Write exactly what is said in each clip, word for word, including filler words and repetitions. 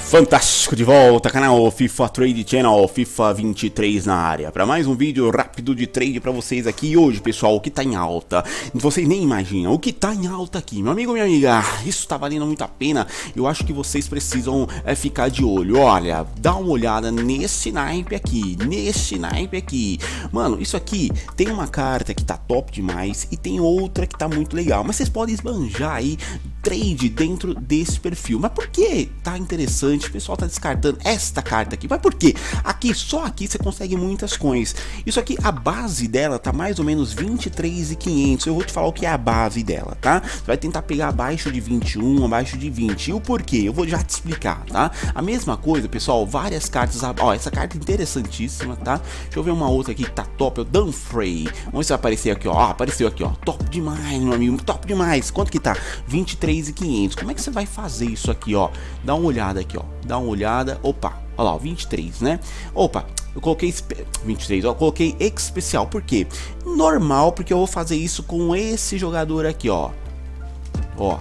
Fantástico, de volta, canal FIFA Trade Channel, FIFA vinte e três na área, para mais um vídeo rápido de trade para vocês aqui. E hoje, pessoal, o que tá em alta, vocês nem imaginam, o que tá em alta aqui, meu amigo, minha amiga, isso tá valendo muito a pena. Eu acho que vocês precisam é, ficar de olho. Olha, dá uma olhada nesse naipe aqui, nesse naipe aqui, mano, isso aqui tem uma carta que tá top demais e tem outra que tá muito legal, mas vocês podem esbanjar aí trade dentro desse perfil. Mas por que tá interessante? O pessoal tá descartando esta carta aqui. Mas por quê? Aqui, só aqui você consegue muitas coins. Isso aqui, a base dela tá mais ou menos vinte e três mil e quinhentos. Eu vou te falar o que é a base dela, tá? Você vai tentar pegar abaixo de vinte e um, abaixo de vinte. E o porquê? Eu vou já te explicar, tá? A mesma coisa, pessoal, várias cartas. Ó, essa carta é interessantíssima, tá? Deixa eu ver uma outra aqui que tá top. É o Dumfries. Vamos ver se vai aparecer aqui, ó. Ó, apareceu aqui, ó. Top demais, meu amigo. Top demais. Quanto que tá? vinte e três mil e quinhentos. Como é que você vai fazer isso aqui, ó? Dá uma olhada aqui, ó. Dá uma olhada. Opa, olha lá, ó, vinte e três, né? Opa, eu coloquei vinte e três, ó, eu coloquei especial. Por quê? Normal, porque eu vou fazer isso com esse jogador aqui, ó. Ó.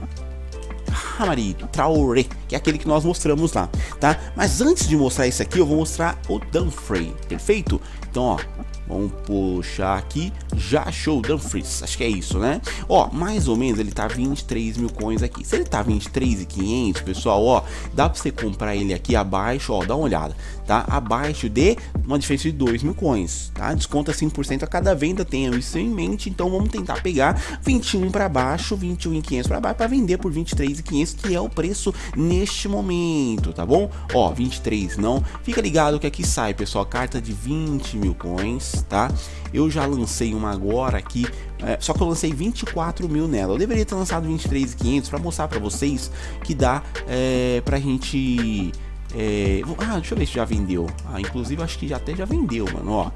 Amari Traoré, que é aquele que nós mostramos lá, tá? Mas antes de mostrar isso aqui, eu vou mostrar o Dumfries, perfeito? Então, ó, vamos puxar aqui, já achou o Dumfries, acho que é isso, né? Ó, mais ou menos ele tá vinte e três mil coins aqui. Se ele tá vinte e três mil e quinhentos, pessoal, ó, dá pra você comprar ele aqui abaixo, ó, dá uma olhada, tá? Abaixo de uma diferença de dois mil coins, tá? Desconta cinco por cento a cada venda, tenham isso em mente. Então vamos tentar pegar vinte e um para baixo, vinte e um mil e quinhentos para baixo, para vender por vinte e três mil e quinhentos, que é o preço neste momento, tá bom? Ó, vinte e três não, fica ligado que aqui sai, pessoal, carta de vinte mil coins, tá? Eu já lancei uma agora aqui, é, só que eu lancei vinte e quatro mil nela. Eu deveria ter lançado vinte e três mil e quinhentos para mostrar para vocês que dá é, pra gente... É, ah, deixa eu ver se já vendeu. Ah, inclusive acho que já até já vendeu, mano, ó.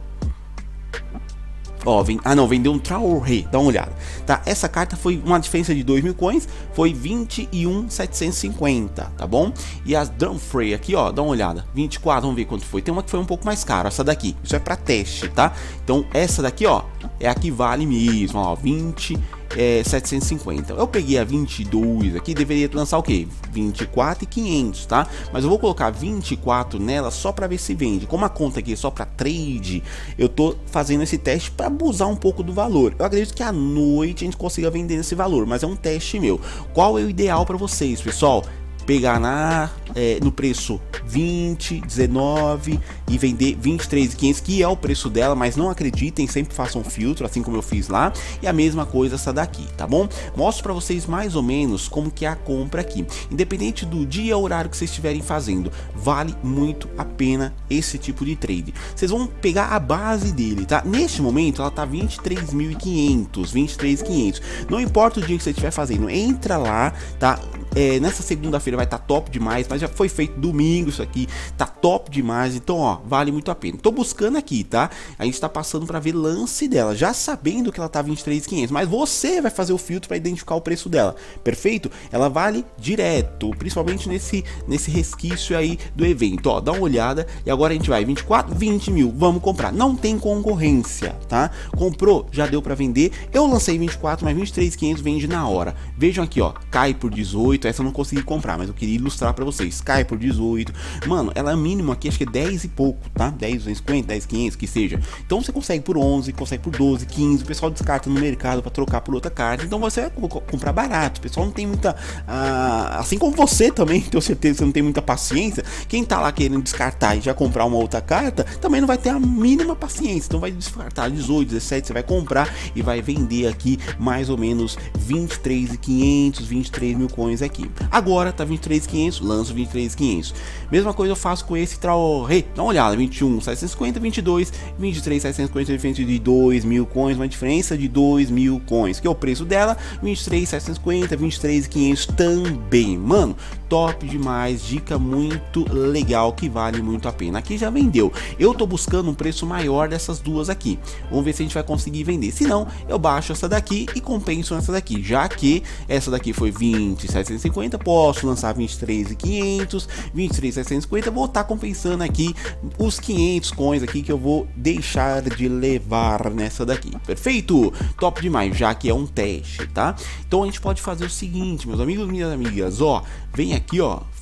Ó, vem, ah não, vendeu um Traoré, dá uma olhada, tá? Essa carta foi uma diferença de dois mil coins, foi vinte e um mil setecentos e cinquenta, tá bom? E as Dumfries aqui, ó, dá uma olhada, vinte e quatro, vamos ver quanto foi. Tem uma que foi um pouco mais cara, essa daqui, isso é pra teste, tá? Então essa daqui, ó, é a que vale mesmo, ó, vinte é, setecentos e cinquenta. Eu peguei a vinte e dois aqui, deveria lançar o que? vinte e quatro mil e quinhentos, tá? Mas eu vou colocar vinte e quatro nela só para ver se vende. Como a conta aqui é só para trade, eu tô fazendo esse teste para abusar um pouco do valor. Eu acredito que à noite a gente consiga vender esse valor, mas é um teste meu. Qual é o ideal para vocês, pessoal? Pegar na, é, no preço vinte, dezenove e vender vinte e três mil e quinhentos, que é o preço dela, mas não acreditem, sempre façam filtro, assim como eu fiz lá. E a mesma coisa essa daqui, tá bom? Mostro para vocês mais ou menos como que é a compra aqui. Independente do dia ou horário que vocês estiverem fazendo, vale muito a pena esse tipo de trade. Vocês vão pegar a base dele, tá? Neste momento ela tá vinte e três mil e quinhentos, vinte e três mil e quinhentos. Não importa o dia que você estiver fazendo, entra lá, tá? É, nessa segunda-feira vai estar tá top demais, mas já foi feito domingo isso aqui, tá top demais, então ó, vale muito a pena. Tô buscando aqui, tá? A gente tá passando para ver lance dela, já sabendo que ela tá vinte e três mil e quinhentos, mas você vai fazer o filtro para identificar o preço dela, perfeito? Ela vale direto, principalmente nesse, nesse resquício aí do evento, ó, dá uma olhada. E agora a gente vai, vinte e quatro, vinte mil, vamos comprar, não tem concorrência, tá? Comprou, já deu para vender. Eu lancei vinte e quatro, mas vinte e três mil e quinhentos vende na hora. Vejam aqui, ó, cai por dezoito. Essa eu não consegui comprar, mas eu queria ilustrar pra vocês. Cai por dezoito. Mano, ela é mínima aqui, acho que é dez e pouco, tá? dez, duzentos e cinquenta, dez, quinhentos, que seja. Então você consegue por onze, consegue por doze, quinze. O pessoal descarta no mercado pra trocar por outra carta. Então você vai comprar barato. O pessoal não tem muita... Ah, assim como você também, tenho certeza que você não tem muita paciência. Quem tá lá querendo descartar e já comprar uma outra carta, também não vai ter a mínima paciência. Então vai descartar dezoito, dezessete, você vai comprar e vai vender aqui mais ou menos vinte e três mil e quinhentos, vinte e três mil coins aqui. Agora tá vinte e três mil e quinhentos, lanço vinte e três mil e quinhentos. Mesma coisa eu faço com esse Traoré. Dá uma olhada, vinte e um mil setecentos e cinquenta, vinte e dois, vinte e três mil setecentos e cinquenta, diferença de dois mil coins, uma diferença de dois mil coins, que é o preço dela, vinte e três mil setecentos e cinquenta, vinte e três mil e quinhentos também. Mano, top demais, dica muito legal que vale muito a pena. Aqui já vendeu. Eu tô buscando um preço maior dessas duas aqui. Vamos ver se a gente vai conseguir vender. Se não, eu baixo essa daqui e compenso essa daqui, já que essa daqui foi vinte mil setecentos e cinquenta, posso lançar vinte e três mil e quinhentos, vinte e três mil setecentos e cinquenta, vou estar compensando aqui os quinhentos coins aqui que eu vou deixar de levar nessa daqui, perfeito? Top demais, já que é um teste, tá? Então a gente pode fazer o seguinte, meus amigos e minhas amigas, ó, vem aqui, ó,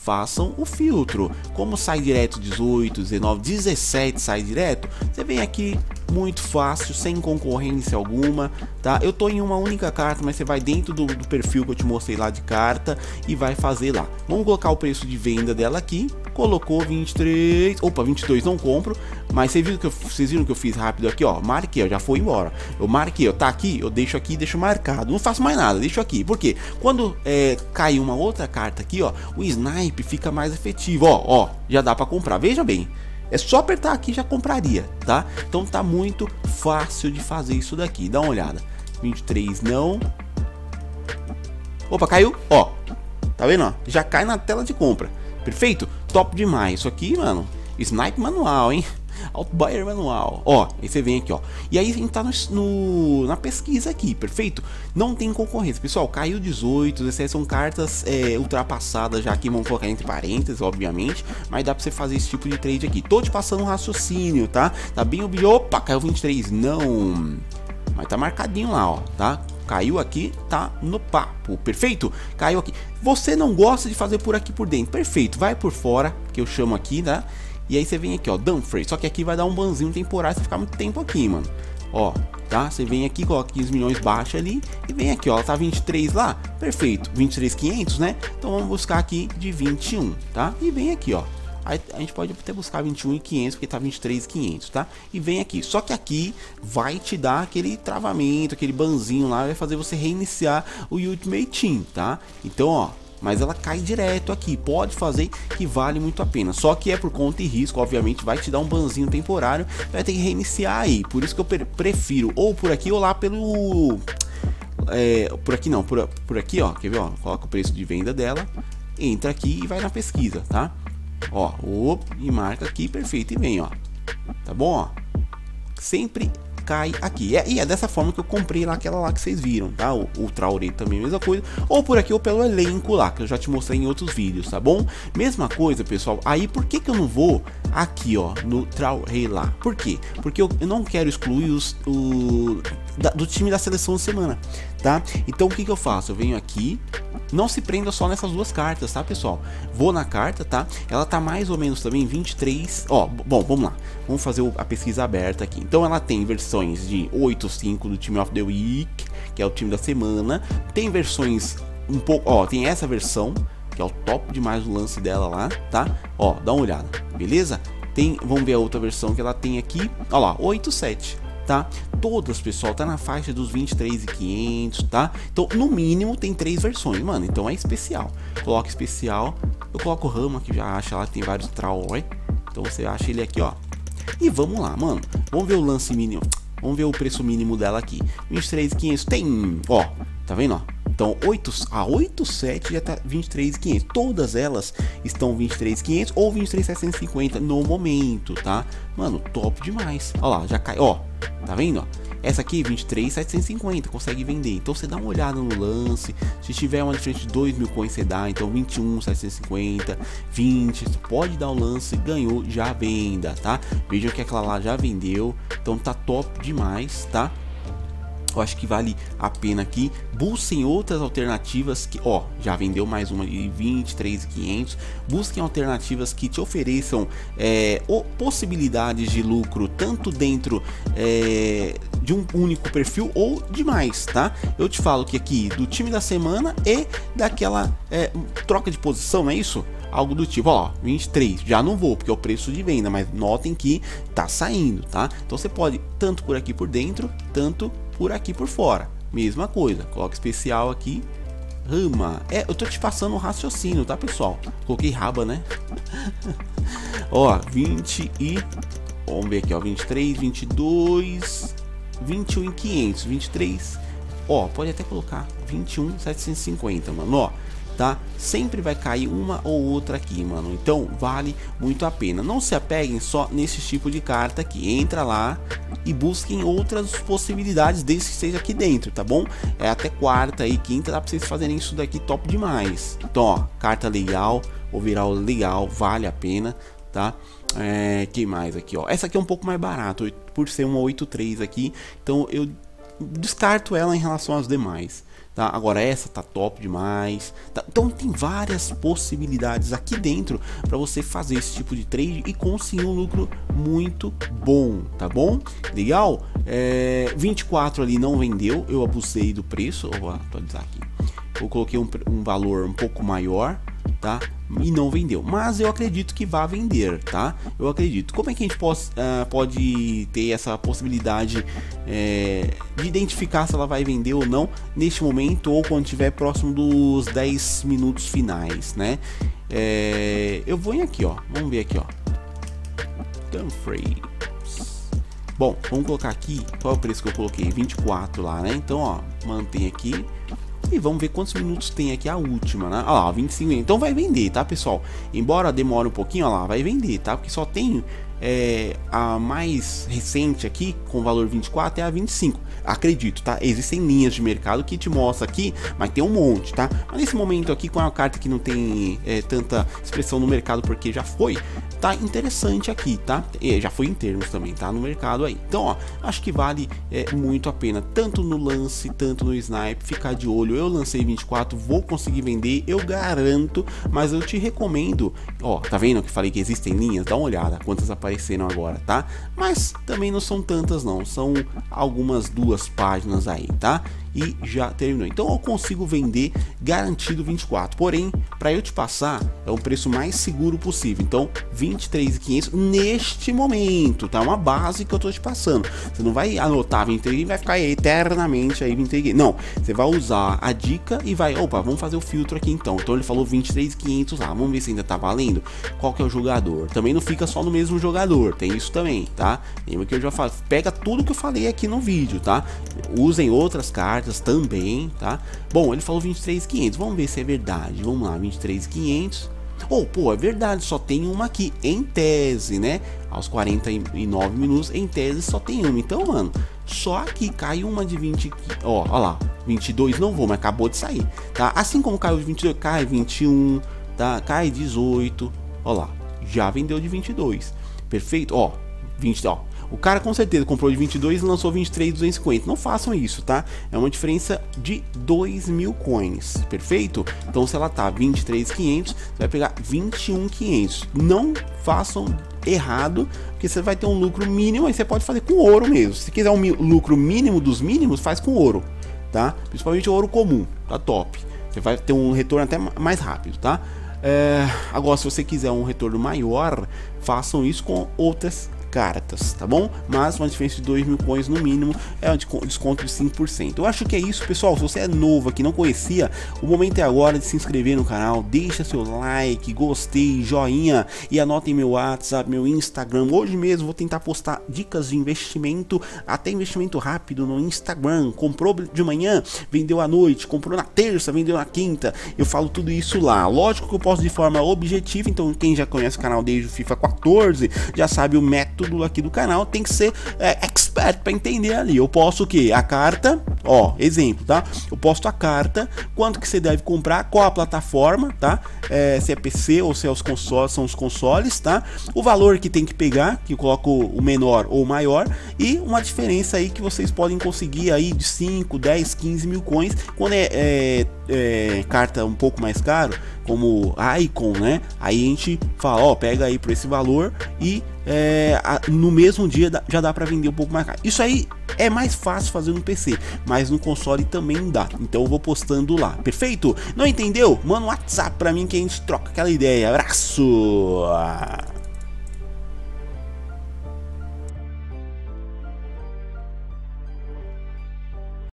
façam o filtro. Como sai direto dezoito, dezenove, dezessete sai direto, você vem aqui muito fácil, sem concorrência alguma, tá? Eu tô em uma única carta, mas você vai dentro do, do perfil que eu te mostrei lá de carta e vai fazer lá. Vamos colocar o preço de venda dela aqui. Colocou vinte e três, opa, vinte e dois não compro, mas vocês viram que eu, vocês viram que eu fiz rápido aqui, ó, marquei, ó, já foi embora. Eu marquei, ó, tá aqui, eu deixo aqui, deixo marcado, não faço mais nada, deixo aqui. Por quê? Quando é, cai uma outra carta aqui, ó, o snipe fica mais efetivo, ó, ó, já dá pra comprar, veja bem. É só apertar aqui, já compraria, tá? Então tá muito fácil de fazer isso daqui, dá uma olhada. vinte e três não. Opa, caiu, ó, tá vendo, ó, já cai na tela de compra. Perfeito? Top demais. Isso aqui, mano, snipe manual, hein? Outbuyer manual. Ó, aí você vem aqui, ó. E aí a gente tá no, no, na pesquisa aqui, perfeito? Não tem concorrência, pessoal. Caiu dezoito, dezessete são cartas é, ultrapassadas já aqui. Vamos colocar entre parênteses, obviamente. Mas dá pra você fazer esse tipo de trade aqui. Tô te passando um raciocínio, tá? Tá bem obvio. Opa, caiu vinte e três. Não. Mas tá marcadinho lá, ó, tá? Caiu aqui, tá no papo, perfeito? Caiu aqui. Você não gosta de fazer por aqui por dentro, perfeito, vai por fora, que eu chamo aqui, né? E aí você vem aqui, ó, Dumfries, só que aqui vai dar um banzinho temporário, você ficar muito tempo aqui, mano. Ó, tá? Você vem aqui, coloca quinze milhões, baixa ali, e vem aqui, ó, tá vinte e três lá, perfeito, vinte e três mil e quinhentos, né? Então vamos buscar aqui de vinte e um, tá? E vem aqui, ó. Aí a gente pode até buscar vinte e um mil e quinhentos, porque tá vinte e três mil e quinhentos, tá? E vem aqui, só que aqui vai te dar aquele travamento, aquele banzinho lá, vai fazer você reiniciar o Ultimate Team, tá? Então, ó, mas ela cai direto aqui, pode fazer que vale muito a pena. Só que é por conta e risco, obviamente vai te dar um banzinho temporário, vai ter que reiniciar aí. Por isso que eu prefiro ou por aqui ou lá pelo... É, por aqui não, por, por aqui, ó, quer ver, ó, coloca o preço de venda dela, entra aqui e vai na pesquisa, tá? Ó, op, e marca aqui, perfeito, e vem, ó, tá bom, ó, sempre cai aqui, é, e é dessa forma que eu comprei lá, aquela lá que vocês viram, tá, o, o Traoré também, mesma coisa, ou por aqui ou pelo elenco lá, que eu já te mostrei em outros vídeos, tá bom, mesma coisa, pessoal. Aí, por que que eu não vou aqui, ó, no Traoré lá, por quê? Porque eu, eu não quero excluir os, o, da, do time da seleção de semana, tá, então o que que eu faço, eu venho aqui. Não se prenda só nessas duas cartas, tá, pessoal? Vou na carta, tá? Ela tá mais ou menos também vinte e três. Ó, bom, vamos lá. Vamos fazer a pesquisa aberta aqui. Então ela tem versões de oito, cinco do Team of the Week, que é o time da semana. Tem versões um pouco, ó, tem essa versão, que é o top demais do lance dela lá, tá? Ó, dá uma olhada, beleza? Tem, vamos ver a outra versão que ela tem aqui. Ó lá, oito, sete. Tá? Todas, pessoal, tá na faixa dos vinte e três mil e quinhentos, tá? Então, no mínimo, tem três versões, mano. Então é especial. Coloca especial. Eu coloco o Rama, que já acha lá, tem vários Traoré. Então você acha ele aqui, ó. E vamos lá, mano. Vamos ver o lance mínimo. Vamos ver o preço mínimo dela aqui. vinte e três mil e quinhentos. Tem, ó. Tá vendo, ó? Então, oito, a oito sete já tá vinte e três mil e quinhentos. Todas elas estão vinte e três mil e quinhentos ou vinte e três mil setecentos e cinquenta no momento, tá? Mano, top demais. Ó lá, já cai, ó. Tá vendo, ó? Essa aqui, vinte e três mil setecentos e cinquenta, consegue vender. Então você dá uma olhada no lance. Se tiver uma diferença de dois mil coins, você dá. Então vinte e um mil setecentos e cinquenta, vinte, você pode dar o lance, ganhou, já venda, tá? Vejam que aquela lá já vendeu. Então tá top demais, tá? Eu acho que vale a pena aqui. Busquem outras alternativas que, ó, já vendeu mais uma de vinte e três mil e quinhentos. Busquem alternativas que te ofereçam é, possibilidades de lucro tanto dentro é, de um único perfil ou de mais, tá? Eu te falo que aqui do time da semana e daquela é, troca de posição, não é isso? Algo do tipo, ó, vinte e três, já não vou, porque é o preço de venda, mas notem que tá saindo, tá? Então você pode tanto por aqui por dentro, tanto por aqui por fora, mesma coisa, coloca especial aqui, Rama, é, eu tô te passando um raciocínio, tá, pessoal? Coloquei raba, né? Ó, vinte e, vamos ver aqui, ó, vinte e três, vinte e dois, vinte e um mil e quinhentos, vinte e três, ó, pode até colocar vinte e um mil setecentos e cinquenta, mano, ó. Tá? Sempre vai cair uma ou outra aqui, mano. Então vale muito a pena. Não se apeguem só nesse tipo de carta aqui. Entra lá e busquem outras possibilidades desde que seja aqui dentro, tá bom? É até quarta e quinta dá pra vocês fazerem isso daqui top demais. Então, ó, carta legal, overall legal, vale a pena, tá? É, que mais aqui, ó? Essa aqui é um pouco mais barato, por ser uma oito três aqui. Então eu descarto ela em relação às demais. Tá? Agora essa tá top demais, tá? Então tem várias possibilidades aqui dentro para você fazer esse tipo de trade e conseguir um lucro muito bom, tá bom? Legal? É, vinte e quatro ali não vendeu, eu abusei do preço, eu vou atualizar aqui. Eu coloquei um, um valor um pouco maior, tá? E não vendeu, mas eu acredito que vai vender, tá? Eu acredito. Como é que a gente pode, uh, pode ter essa possibilidade é, de identificar se ela vai vender ou não neste momento ou quando estiver próximo dos dez minutos finais, né? É, eu vou em aqui, ó. Vamos ver aqui, ó. Dumfries. Bom, vamos colocar aqui. Qual é o preço que eu coloquei? vinte e quatro lá, né? Então, ó, mantém aqui. E vamos ver quantos minutos tem aqui a última, né? Olha lá, vinte e cinco. Então vai vender, tá, pessoal? Embora demore um pouquinho, olha lá, vai vender, tá? Porque só tem é, a mais recente aqui, com valor vinte e quatro, é a vinte e cinco. Acredito, tá? Existem linhas de mercado que te mostra aqui, mas tem um monte, tá? Mas nesse momento aqui, com a carta que não tem é, tanta expressão no mercado, porque já foi, tá interessante aqui, tá? E já foi em termos também, tá? No mercado aí. Então, ó, acho que vale é, muito a pena, tanto no lance, tanto no snipe, ficar de olho. Eu lancei vinte e quatro, vou conseguir vender, eu garanto, mas eu te recomendo, ó, tá vendo que falei que existem linhas? Dá uma olhada quantas apareceram agora, tá? Mas também não são tantas não, são algumas duas páginas aí, tá? E já terminou. Então eu consigo vender garantido vinte e quatro. Porém, para eu te passar, é o preço mais seguro possível. Então, vinte e três mil e quinhentos neste momento, tá? Uma base que eu tô te passando. Você não vai anotar vinte e três e vai ficar aí eternamente aí vinte e três mil. Não, você vai usar a dica e vai, opa, vamos fazer o filtro aqui então. Então ele falou vinte e três mil e quinhentos lá. Vamos ver se ainda tá valendo. Qual que é o jogador? Também não fica só no mesmo jogador, tem isso também, tá? Lembra que eu já falei, pega tudo que eu falei aqui no vídeo, tá? Usem outras cartas também, tá? Bom, ele falou vinte e três mil e quinhentos, vamos ver se é verdade. Vamos lá, vinte e três mil e quinhentos. Oh, pô, é verdade, só tem uma aqui, em tese, né? Aos quarenta e nove minutos, em tese só tem uma. Então, mano, só aqui cai uma de vinte, ó, ó lá, vinte e dois não vou, mas acabou de sair, tá? Assim como caiu de vinte e dois, cai vinte e um, tá? Cai dezoito, ó lá, já vendeu de vinte e dois. Perfeito, ó, vinte, ó. O cara com certeza comprou de vinte e dois e lançou vinte e três mil duzentos e cinquenta. Não façam isso, tá? É uma diferença de dois mil coins, perfeito? Então se ela tá vinte e três mil e quinhentos, você vai pegar vinte e um mil e quinhentos. Não façam errado, porque você vai ter um lucro mínimo, aí você pode fazer com ouro mesmo. Se quiser um lucro mínimo dos mínimos, faz com ouro, tá? Principalmente o ouro comum, tá top. Você vai ter um retorno até mais rápido, tá? É... Agora, se você quiser um retorno maior, façam isso com outras cartas, tá bom? Mas uma diferença de dois mil coins no mínimo é um desconto de cinco por cento. Eu acho que é isso, pessoal. Se você é novo aqui, não conhecia, o momento é agora de se inscrever no canal, deixa seu like, gostei, joinha e anotem meu WhatsApp, meu Instagram. Hoje mesmo vou tentar postar dicas de investimento, até investimento rápido no Instagram. Comprou de manhã, vendeu à noite, comprou na terça, vendeu na quinta. Eu falo tudo isso lá. Lógico que eu posto de forma objetiva, então quem já conhece o canal desde o FIFA quatorze já sabe o método aqui do canal, tem que ser é, expert para entender ali. Eu posto o que? A carta, ó, exemplo, tá? Eu posto a carta, quanto que você deve comprar, qual a plataforma, tá? É, se é P C ou se é os consoles, são os consoles, tá? O valor que tem que pegar, que eu coloco o menor ou o maior, e uma diferença aí que vocês podem conseguir aí de cinco, dez, quinze mil coins, quando é, é, é carta um pouco mais caro, como a Icon, né? Aí a gente fala, ó, pega aí por esse valor e É, a, no mesmo dia dá, já dá para vender um pouco mais caro. Isso aí é mais fácil fazer no P C, mas no console também dá. Então eu vou postando lá, perfeito? Não entendeu? Manda um WhatsApp para mim que a gente troca aquela ideia. Abraço!